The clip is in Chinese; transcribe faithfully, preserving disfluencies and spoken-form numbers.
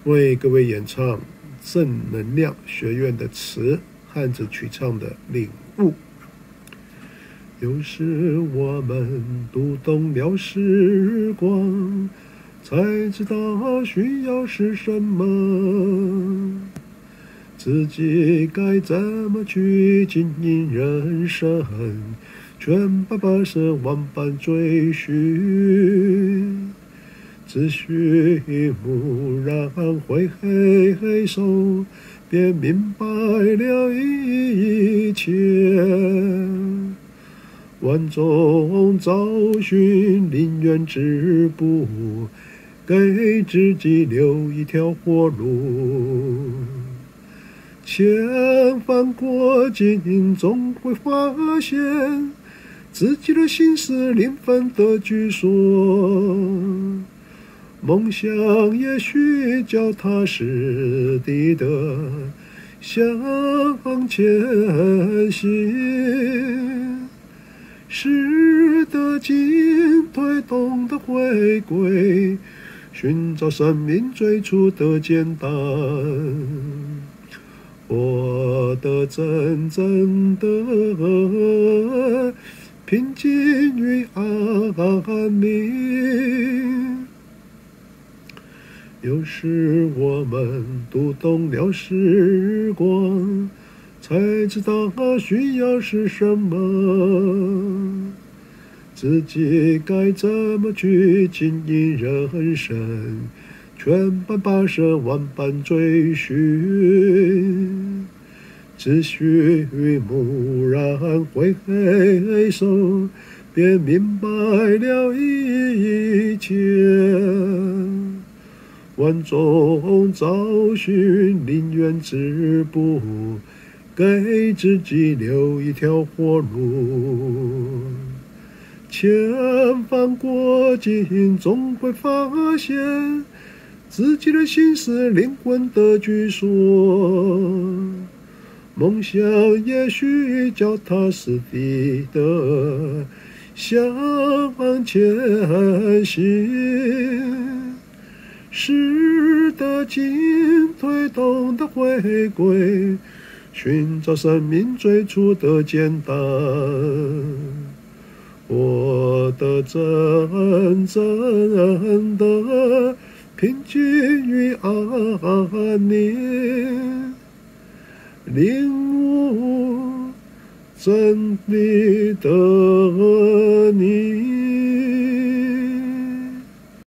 为各位演唱正能量学院的词，汉字曲唱的领悟。有时我们读懂了时光，才知道需要是什么，自己该怎么去经营人生，全百八十万般追寻，只需蓦然挥挥挥手，便明白了一切。万众找寻，宁愿止步，给自己留一条活路。千帆过尽，总会发现自己的心是灵魂的居所。梦想也许脚踏实地的向前行，时的进退，懂得回归，寻找生命最初的简单，活得真正的平静与安宁。有时我们读懂了时光，才知道需要是什么，自己该怎么去经营人生，全百八十万般追寻，只需蓦然挥挥手，便明白了一切。万众找寻，宁愿止步，给自己留一条活路。千帆过尽，总会发现自己的心是灵魂的居所。梦想也许脚踏实地的向前行，时的进退，懂得回归，寻找生命最初的简单，活得真正的平静与安宁，领悟真理的你。